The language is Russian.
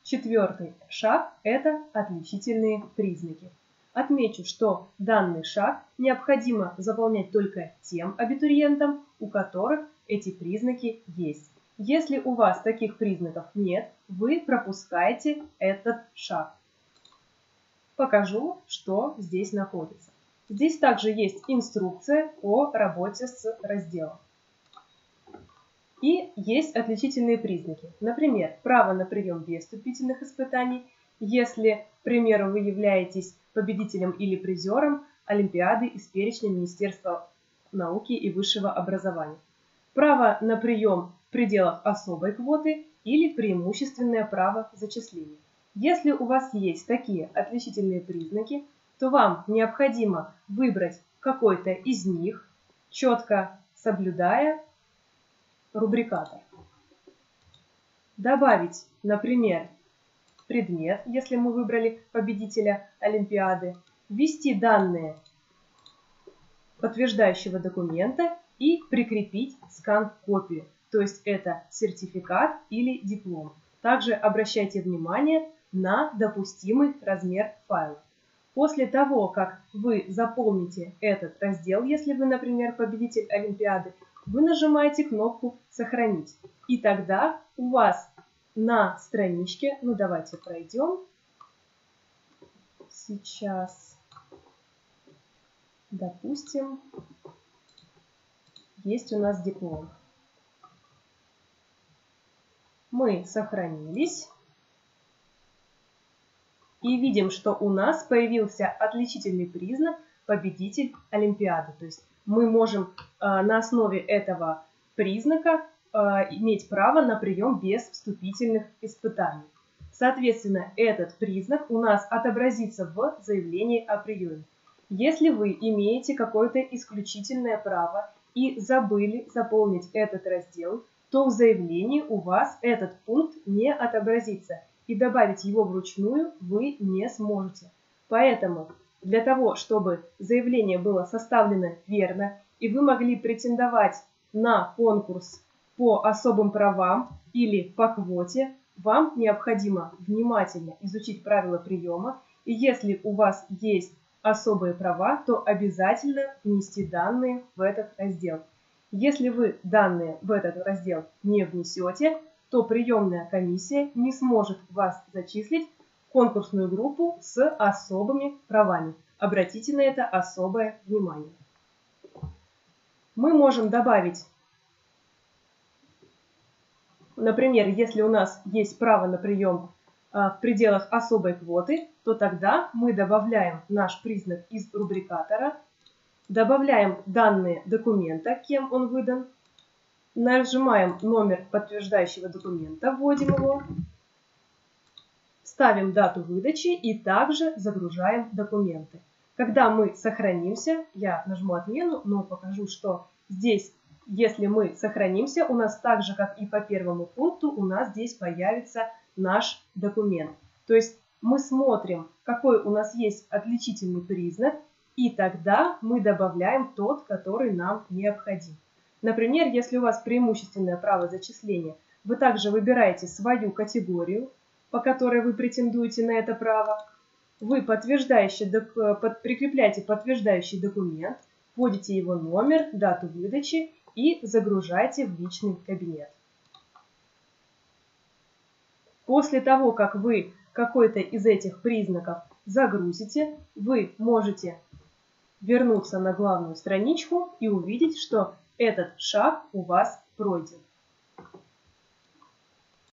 Четвертый шаг – это отличительные признаки. Отмечу, что данный шаг необходимо заполнять только тем абитуриентам, у которых эти признаки есть. Если у вас таких признаков нет, вы пропускаете этот шаг. Покажу, что здесь находится. Здесь также есть инструкция о работе с разделом. И есть отличительные признаки. Например, право на прием без вступительных испытаний, если, к примеру, вы являетесь победителем или призером Олимпиады из перечня Министерства науки и высшего образования. Право на прием в пределах особой квоты или преимущественное право зачисления. Если у вас есть такие отличительные признаки, то вам необходимо выбрать какой-то из них, четко соблюдая рубрикатор. Добавить, например, предмет, если мы выбрали победителя Олимпиады, ввести данные подтверждающего документа и прикрепить скан-копию, то есть это сертификат или диплом. Также обращайте внимание на допустимый размер файла. После того, как вы заполните этот раздел, если вы, например, победитель Олимпиады, вы нажимаете кнопку «Сохранить». И тогда у вас на страничке, давайте пройдем. Сейчас, допустим, есть у нас диплом. Мы сохранились. И видим, что у нас появился отличительный признак победитель Олимпиады. То есть мы можем на основе этого признака иметь право на прием без вступительных испытаний. Соответственно, этот признак у нас отобразится в заявлении о приеме. Если вы имеете какое-то исключительное право и забыли заполнить этот раздел, то в заявлении у вас этот пункт не отобразится. И добавить его вручную вы не сможете. Поэтому для того, чтобы заявление было составлено верно, и вы могли претендовать на конкурс по особым правам или по квоте, вам необходимо внимательно изучить правила приема, и если у вас есть особые права, то обязательно внести данные в этот раздел. Если вы данные в этот раздел не внесете, то приемная комиссия не сможет вас зачислить в конкурсную группу с особыми правами. Обратите на это особое внимание. Мы можем добавить, например, если у нас есть право на прием в пределах особой квоты, то тогда мы добавляем наш признак из рубрикатора, добавляем данные документа, кем он выдан, нажимаем номер подтверждающего документа, вводим его, ставим дату выдачи и также загружаем документы. Когда мы сохранимся, я нажму отмену, но покажу, что здесь, если мы сохранимся, у нас так же, как и по первому пункту, у нас здесь появится наш документ. То есть мы смотрим, какой у нас есть отличительный признак, и тогда мы добавляем тот, который нам необходим. Например, если у вас преимущественное право зачисления, вы также выбираете свою категорию, по которой вы претендуете на это право. Вы прикрепляете подтверждающий документ, вводите его номер, дату выдачи и загружаете в личный кабинет. После того, как вы какой-то из этих признаков загрузите, вы можете вернуться на главную страничку и увидеть, что этот шаг у вас пройден.